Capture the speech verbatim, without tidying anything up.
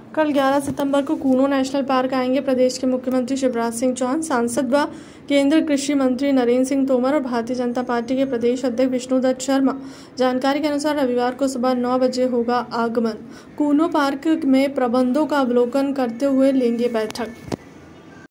कल ग्यारह सितंबर को कूनो नेशनल पार्क आएंगे प्रदेश के मुख्यमंत्री शिवराज सिंह चौहान, सांसद व केंद्रीय कृषि मंत्री नरेंद्र सिंह तोमर और भारतीय जनता पार्टी के प्रदेश अध्यक्ष विष्णुदत्त शर्मा। जानकारी के अनुसार रविवार को सुबह नौ बजे होगा आगमन। कूनो पार्क में प्रबंधों का अवलोकन करते हुए लेंगे बैठक।